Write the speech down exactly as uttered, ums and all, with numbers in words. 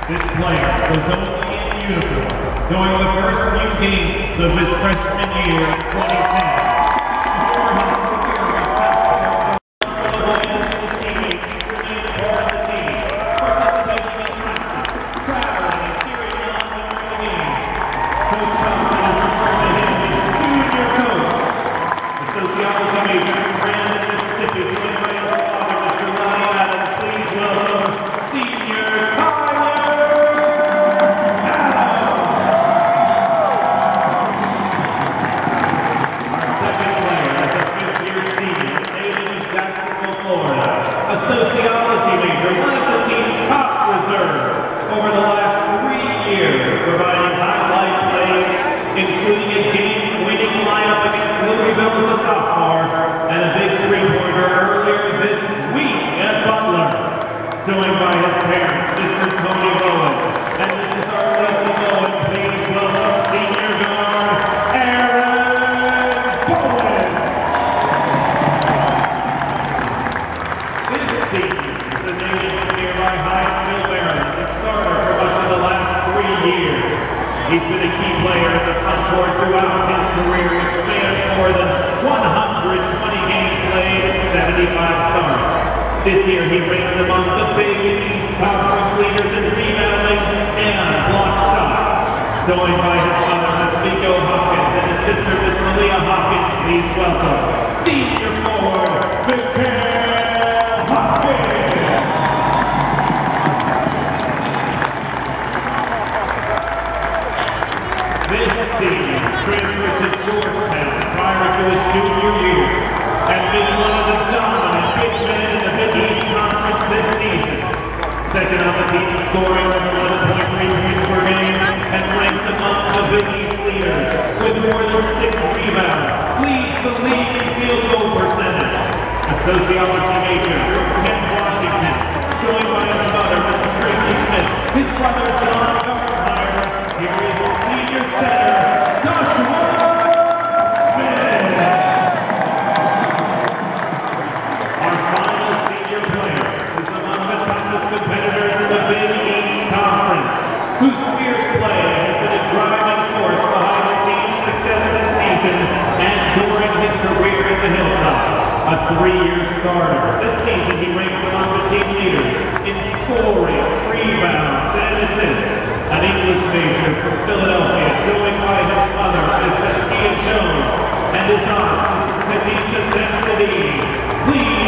This player was only in uniform, going the first few games of his freshman year in twenty ten. Before his career was passed for the Hoyas and his teammates, he's remained a part of the team, participating in practice, traveling, and cheering on during the game. Coach Thompson has referred to him as junior coach. The sociology major from Brandon, Mississippi, joined by his father, Mister Lonnie Adams. Please welcome senior Tyler. A sociology major, one of the team's top reserves over the last three years, providing highlight plays, including a game-winning lineup against Louisville as a sophomore, and a big three-pointer earlier this week at Butler. Joined by his parents, Mister Tony Bowen, and this is our lefty Bowen. Please welcome senior guard, Bowen. This team is a native from nearby Hyattsville, Maryland, a starter for much of the last three years. He's been a key player at the front court throughout his career, which spans more than one hundred twenty games played and seventy-five starts. This year he ranks among the Big East Conference leaders in rebounding and block shots. Joined by his mother, Miss Mikael Hopkins, and his sister, Miss Malia Hopkins, please welcome senior forward, Mikael Hopkins. This team transferred to Georgetown prior to his junior year and been one of the dominant big men in the Big East Conference this season. Second on the team scoring over eleven point three points per game and ranks among the Big East leaders with more than six rebounds, leads the league in field goal percentage. A sociology major from Kent, Washington, joined by his mother, Missus Tracy Smith, his brother, John Gardenhire. Here is senior center, Joshua Smith. Our final senior player is among the toughest competitors in the Big East Conference, whose fierce play has been a driving force behind the team's success this season and during his career at the Hilltop. A three-year starter. This season he ranks among the team leaders in scoring, rebounds, and assists. An English major from Philadelphia, joined by his mother, Miss Estia Jones, and his aunt, Missus Khadijah Samsonini. Please